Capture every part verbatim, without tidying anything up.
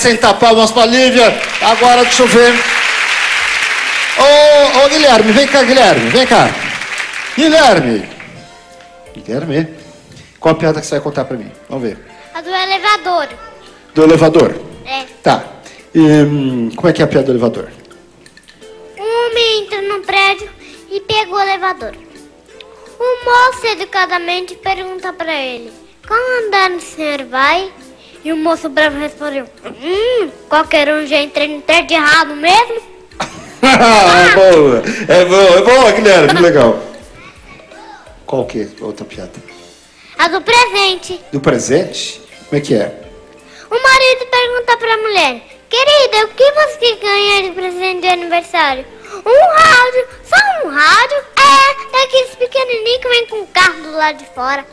Sentar palmas pra Lívia. Agora, deixa eu ver. Ô, ô, Guilherme, vem cá, Guilherme, vem cá. Guilherme. Guilherme. Qual a piada que você vai contar pra mim? Vamos ver. A do elevador. Do elevador? É. Tá. E, hum, como é que é a piada do elevador? Um homem entra no prédio e pega o elevador. O moço educadamente pergunta pra ele: qual andar o senhor vai? E o moço bravo respondeu: Hum, qualquer um já entrei no prédio errado mesmo? É boa, é boa, é boa, Guilherme, que legal. Qual que é a outra piada? A do presente. Do presente? Como é que é? O marido pergunta pra mulher: querida, o que você ganha de presente de aniversário? Um rádio. Só um rádio? É, daqueles pequenininhos que vem com o carro do lado de fora.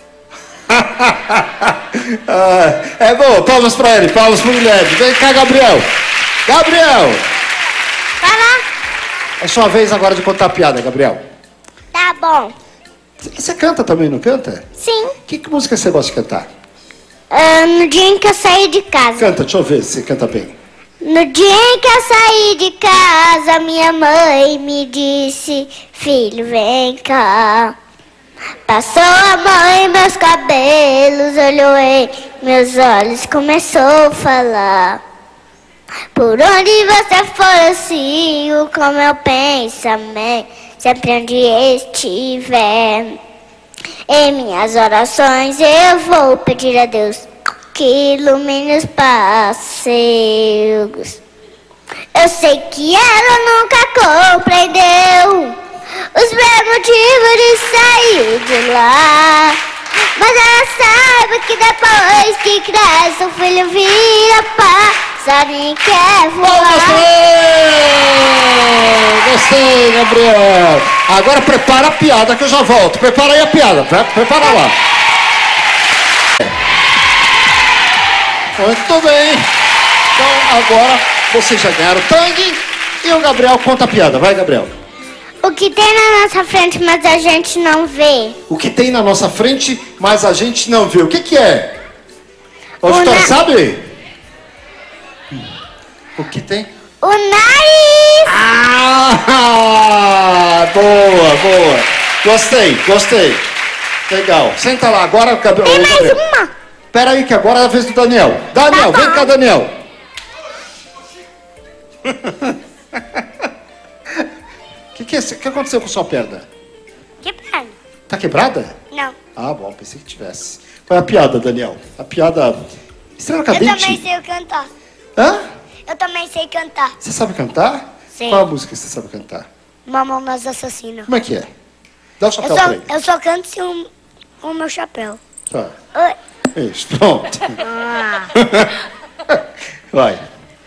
Ah, é bom, palmas pra ele, palmas pro Guilherme. Vem cá, Gabriel. Gabriel! Vai lá. É sua vez agora de contar a piada, Gabriel. Tá bom. Você canta também, não canta? Sim. Que, que música você gosta de cantar? Uh, no dia em que eu saí de casa. Canta, deixa eu ver se você canta bem. No dia em que eu saí de casa, minha mãe me disse: filho, vem cá. Passou a mão em meus cabelos, olhou em meus olhos, começou a falar: por onde você for eu sigo com meu pensamento, sempre onde estiver. Em minhas orações eu vou pedir a Deus que ilumine os passeios. Eu sei que ela nunca compreendeu os meus motivos de sair de lá, mas ela sabe que depois que cresce o filho vira passarinho que quer voar. Gostei, Gabriel. Agora prepara a piada que eu já volto. Prepara aí a piada, pre prepara lá. Muito bem. Então agora vocês já ganharam o tangue e o Gabriel conta a piada. Vai, Gabriel. O que tem na nossa frente, mas a gente não vê. O que tem na nossa frente, mas a gente não vê. O que que é? O auditório na... sabe? O que tem? O nariz! Ah! Boa, boa. Gostei, gostei. Legal. Senta lá. Agora, Gabriel. Tem mais Gabriel. uma. Pera aí que agora é a vez do Daniel. Daniel, Tá vem bom. cá, Daniel. O que, que, é, que aconteceu com sua perna? Que perna? Tá quebrada? Não. Ah, bom, pensei que tivesse. Qual é a piada, Daniel? A piada... Estrela Eu Cadente? também sei cantar. Hã? Eu também sei cantar. Você sabe cantar? Sim. Qual a música que você sabe cantar? Mamonas Assassino. Como é que é? Dá o Eu chapéu só, pra ele. eu só canto se um, com o meu chapéu. Tá. Oi. Isso, pronto. Ah. Vai.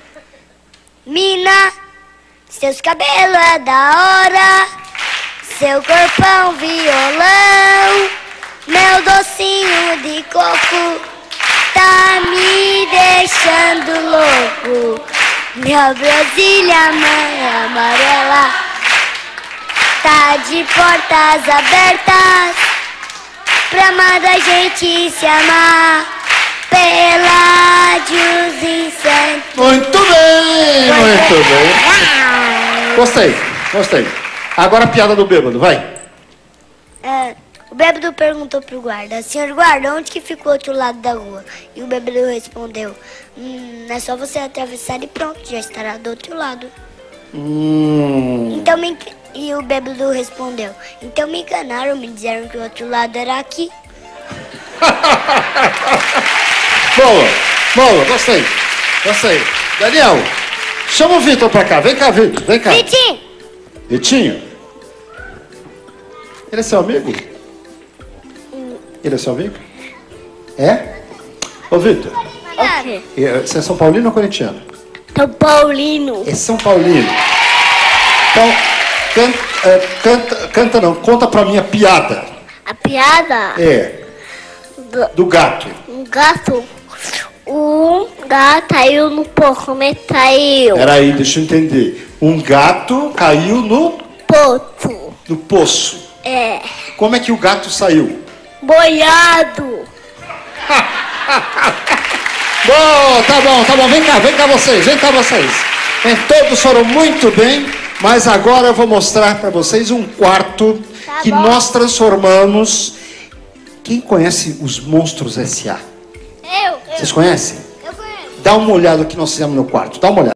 Mina, seus cabelos é da hora, seu corpão violão, meu docinho de coco tá me deixando louco. Minha Brasília, mãe amarela, tá de portas abertas pra amar a gente se amar. Peládios e Santos. Muito bem, muito bem. Gostei, gostei. Agora a piada do bêbado, vai. É, o bêbado perguntou pro guarda: senhor guarda, onde que fica o outro lado da rua? E o bêbado respondeu: hum, é só você atravessar e pronto, já estará do outro lado. Hum. Então me... E o bêbado respondeu: então me enganaram, me disseram que o outro lado era aqui. Boa, boa, gostei, gostei. Daniel, chama o Vitor pra cá. Vem cá, Vitor, vem cá. Vitinho! Vitinho? Ele é seu amigo? Ele é seu amigo? É? Ô, Vitor, Ok. você é São Paulino ou corintiano? São Paulino. É São Paulino. Então, canta, é, canta, canta não, conta pra mim a piada. A piada É, do do gato. um gato. Um gato caiu no poço. Como é que caiu? Peraí, deixa eu entender. Um gato caiu no, Poço. no poço. É. Como é que o gato saiu? Boiado. Boa, tá bom, tá bom. Vem cá, vem cá vocês, vem cá vocês. Bem, todos foram muito bem, mas agora eu vou mostrar para vocês um quarto Tá que bom. nós transformamos. Quem conhece os Monstros S A? Eu. Vocês conhecem? Eu conheço. Dá uma olhada no que nós fizemos no quarto, dá uma olhada.